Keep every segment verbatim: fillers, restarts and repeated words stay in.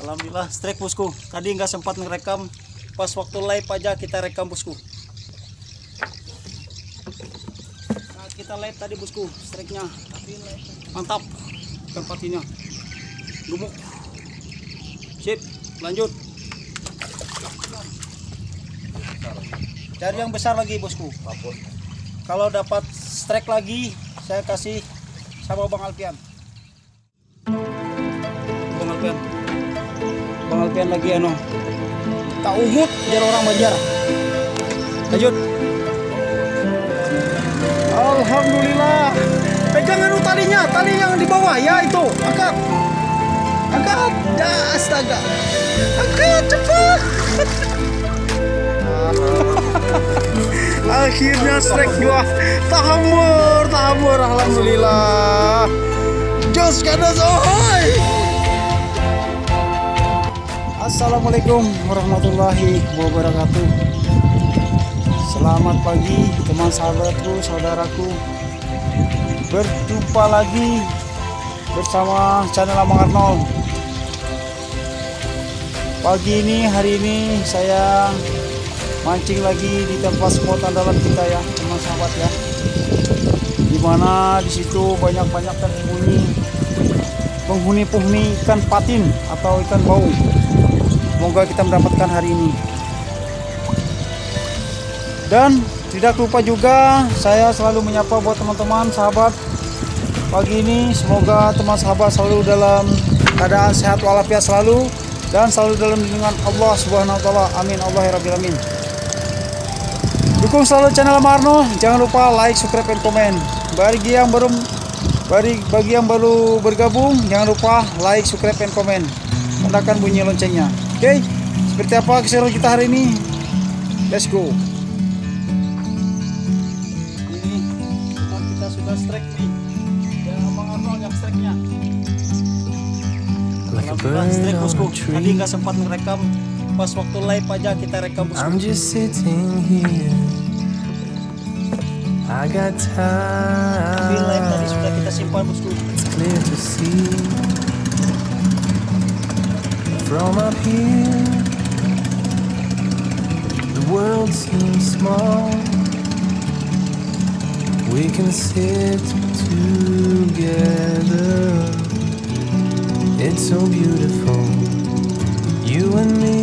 Alhamdulillah strike bosku. Tadi nggak sempat ngerekam, pas waktu live aja kita rekam bosku. Saat kita live tadi bosku, strike-nya mantap, tempatnya gemuk. Sip, lanjut. Cari yang besar lagi bosku. Kalau dapat strike lagi, saya kasih sama Bang Alpian. Bang Alpian, Bang Alpian lagi ano, tak umut jar orang Banjar. Lanjut. Alhamdulillah. Pegang anu talinya, tali yang di bawah ya itu, angkat, angkat, ya astaga, angkat cepat. Akhirnya strike gua, tahamur, tahamur, alhamdulillah. Jos kadas ohoi. Assalamualaikum warahmatullahi wabarakatuh. Selamat pagi teman sahabatku, saudaraku. Berjumpa lagi bersama channel Amang Arnold. Pagi ini, hari ini saya mancing lagi di tempat spot andalan kita ya, teman sahabat ya. Dimana di situ banyak-banyak penghuni, penghuni-penghuni ikan patin atau ikan bau. Semoga kita mendapatkan hari ini. Dan tidak lupa juga saya selalu menyapa buat teman-teman sahabat. Pagi ini semoga teman sahabat selalu dalam keadaan sehat walafiat selalu dan selalu dalam lindungan Allah Subhanahu wa taala. Amin Allahirabbil alamin. Dukung selalu channel Amang Arnold. Jangan lupa like, subscribe, dan komen. Bagi yang baru bagi, bagi yang baru bergabung, jangan lupa like, subscribe, dan komen. Tandahkan bunyi loncengnya. Oke, seperti apa keseruan kita hari ini? Let's go. Ini kita sudah strike nih. Dan Amang Arnold yang strike-nya. Alhamdulillah strike bosku. Tadi nggak sempat ngerekam. Pas waktu live aja kita rekam bosku. I'm just sitting here. I got time. Tapi live tadi sudah kita simpan bosku. It's clear to see from up here. The world seems small. We can sit together. It's so beautiful. You and me,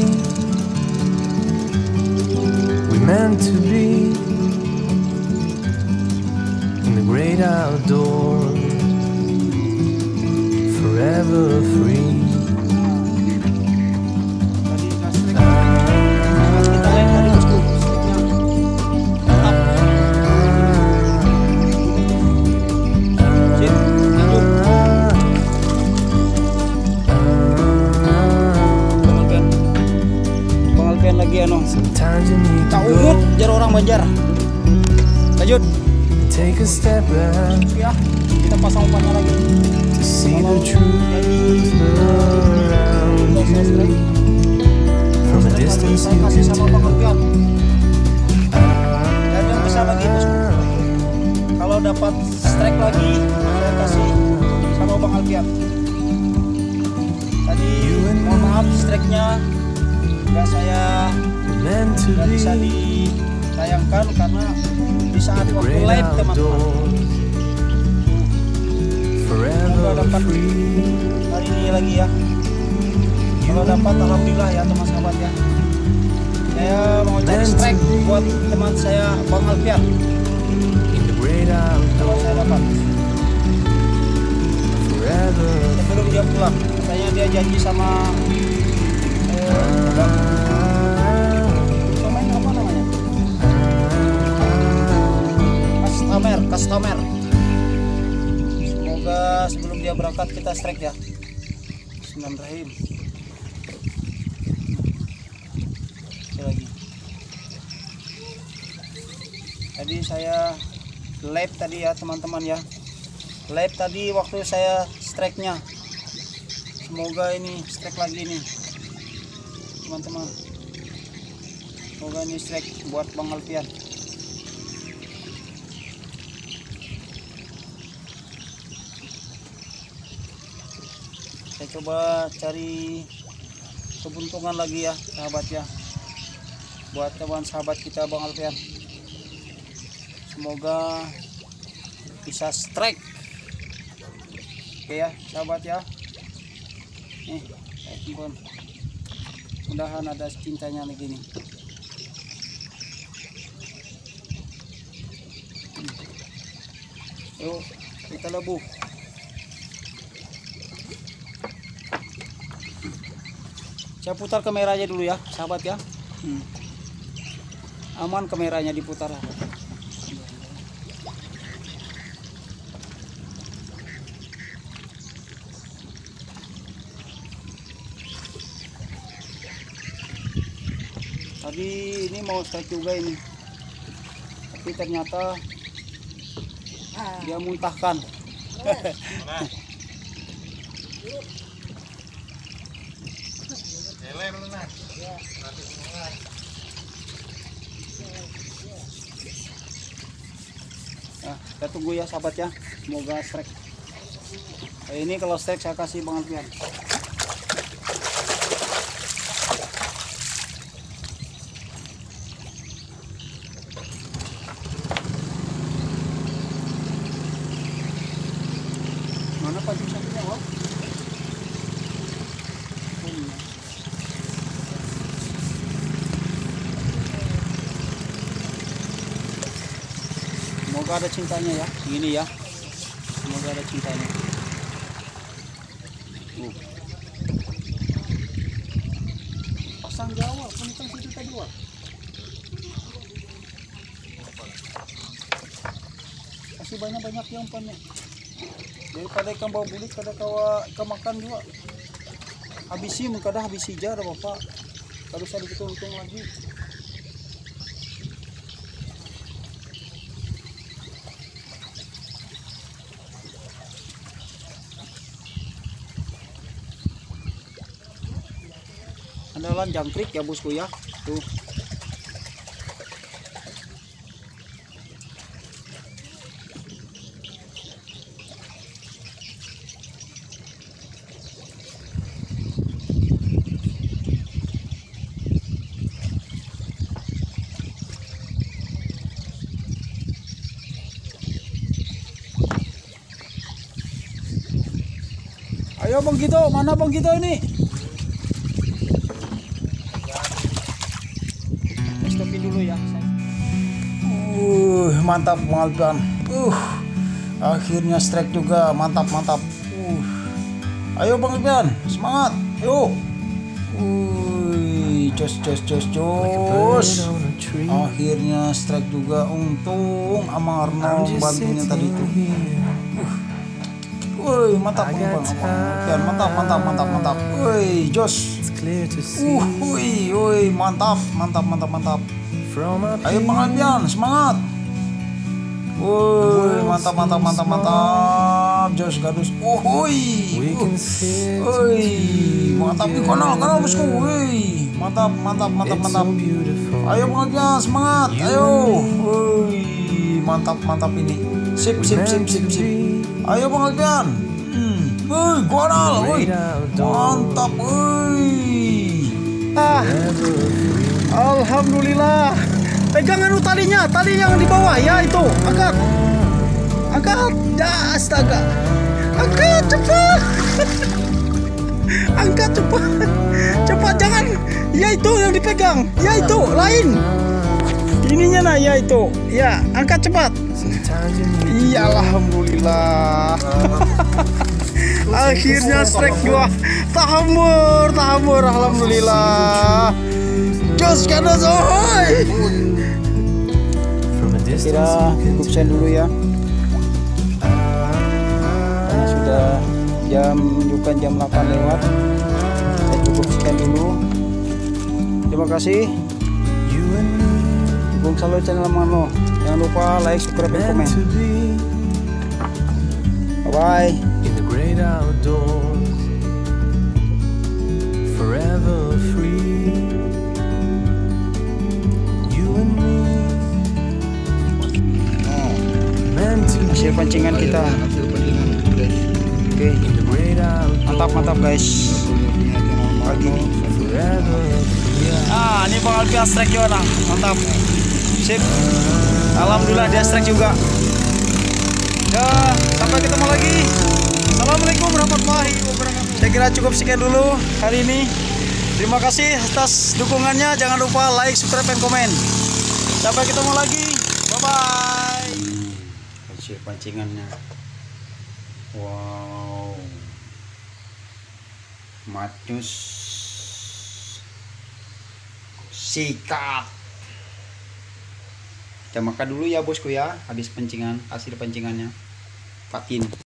we meant to be in the great outdoors, forever free. Sometimes you need to go. Jar orang Banjar. Lanjut. Take a step back. Ya, kita pasang umpannya lagi. To see the truth around you. From a distance you can tell. Dan yang besar lagi bosku. Kalau dapat strike lagi, saya kasih sama Bang Alpian. Tadi mohon maaf strike-nya nggak saya nggak bisa ditayangkan karena di saat waktu live teman-teman. Semoga dapat hari ini lagi ya. Kalau dapat alhamdulillah ya teman sahabat ya. Saya mau cari strike buat teman saya Bang Alpian. Kalau saya dapat sebelum dia pulang, katanya dia janji sama eh, Customer, customer. Semoga sebelum dia berangkat kita strike ya. Bismillahirrahmanirrahim. Lagi. Tadi saya live tadi ya teman-teman ya. Live tadi waktu saya strike-nya. Semoga ini strike lagi nih teman-teman. Semoga ini strike buat Bang Alpian. Saya coba cari keberuntungan lagi ya sahabat ya, buat teman sahabat kita Bang Alfian. Semoga bisa strike. Oke ya sahabat ya, nih saya simpan, mudahan ada cintanya lagi nih. Yuk kita lebuh. Saya putar kameranya dulu ya sahabat ya. hmm. Aman kameranya diputar. Tadi ini mau strike juga ini, tapi ternyata dia muntahkan. Nah, kita tunggu ya sahabat ya, semoga strike. Nah, ini kalau strike saya kasih Bang Alfian. Mana pancing satunya, Wak? Semoga ada cintanya ya, gini ya. Semoga ada cintanya. Uh. Pasang Jawa, pasang situ tadi, Wak. Kasih banyak-banyak yang banyak. Daripada ikan bau bulik kada kawa ikan makan juga. Habisi mengkada habis hija ada bapak. Kalau saya dihitung-hitung lagi. Andalan jangkrik ya bosku ya. Tuh. Ayo Bang Gito, mana Bang Gito ini? Stopin dulu ya. Uh, mantap Bang Alfian. Uh, akhirnya strike juga, mantap mantap. Uh, ayo Bang Alfian, semangat. Yuk. Uh, jos jos jos jos. Akhirnya strike juga, untung sama Arno bantunya tadi itu. Woi, mantap bang, Alfian, mantap, mantap, mantap, mantap. Woi, jos. Uh, woi, woi, mantap, mantap, mantap, mantap. Ayo Bang Alfian, semangat. Woi, mantap, mantap, mantap, mantap. Jos gadus. Uh, woi, woi, mantap. Kanal, kanal bosku. Woi, mantap, mantap, mantap, mantap. Ayo Bang Alfian, semangat. Ayo, woi, mantap, mantap ini. Sip, sip, sip, sip, sip. Ayo Bang Alfian. Hmm. Woi, kanal, woi. Mantap, woi. Ah. Alhamdulillah. Pegang anu talinya, tali yang di bawah ya itu. Angkat. Angkat. Ya, astaga. Angkat cepat. Angkat cepat. Cepat jangan. Ya itu yang dipegang. Ya itu, lain. Ininya nah ya itu. Ya, angkat cepat. Iya, alhamdulillah. Akhirnya strike gua. Tahamur, tahamur, alhamdulillah. Jos kada soy. Kira cukup sen dulu ya. Karena sudah jam bukan jam delapan lewat. Saya cukup sekian dulu. Terima kasih. Dukung selalu channel Mano. Jangan lupa like, subscribe, dan komen. Bye bye. In the great outdoors, forever free. You and me, meant to Hasil pancingan kita. Oke, in the great outdoors, mantap mantap guys. Pagi nih. Nah, ini Bang Alfian strike juga nah. Mantap. Sip. Alhamdulillah dia strike juga. Ya, sampai ketemu lagi. Assalamualaikum warahmatullahi wabarakatuh. Saya kira cukup sekian dulu kali ini. Terima kasih atas dukungannya. Jangan lupa like, subscribe, dan komen. Sampai ketemu lagi. Bye bye. Hasil pancingannya. Wow. Matius. Sikat. Kita makan dulu ya bosku ya. Habis pancingan, hasil pancingannya. Patin.